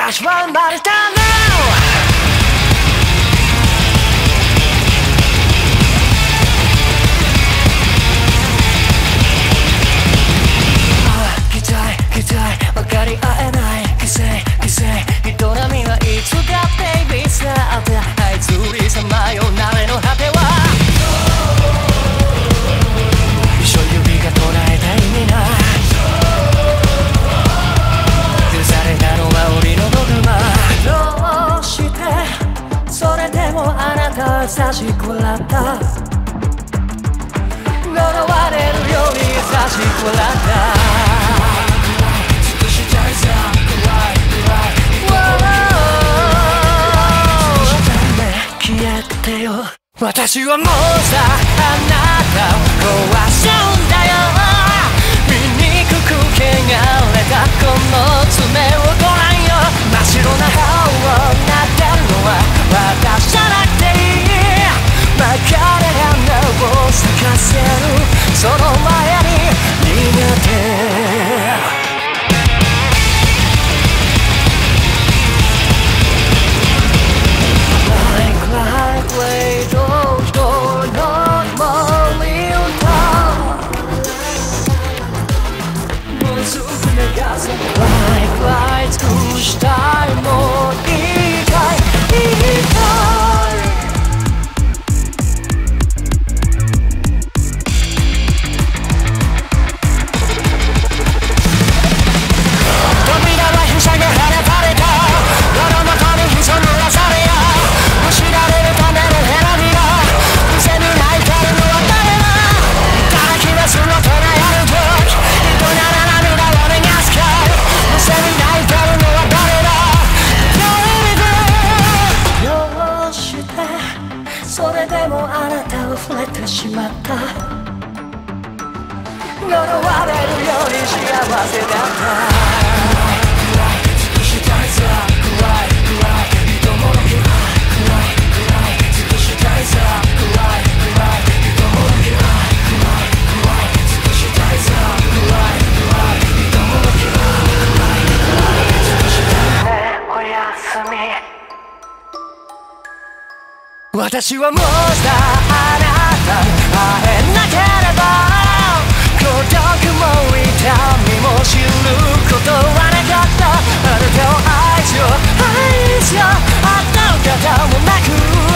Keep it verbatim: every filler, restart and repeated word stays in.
私は生まれたの期待期待分かり合えない規制規制人並みはいつだってビスだってあいつりさまよなれの果ては一生指が捉えた意味な許されたのは檻のドグマどうしてそれでもあなたは優しくなった呪われるように優しくなった私はもうさあなたを壊しちゃうんだよ醜く汚れたこの爪をご覧よ真っ白な歯をなってるのは私じゃなくていい曲がれ穴を咲かせるその前に逃げて尽くしたいもういいかいいいかい扉はひしゃげ放たれた喉元にひそ濡らされやむしられるためのヘラビがうせに泣いてるのは誰だ誰気がするのと悩むとき人なら涙を逃がすかうせに泣いてるのは誰だどうしてそれでもあなたを触れてしまった呪われるように幸せだった尽くしたいさ暗い暗い人もの気暗い暗い尽くしたいさ暗い暗い人もの気暗い暗い尽くしたいさ暗い暗い人もの気暗い暗い尽くしたいねおやすみ私はもうさあなたに会えなければ孤独も痛みも知ることはなかったあなたを愛しよう愛しようあったお方もなく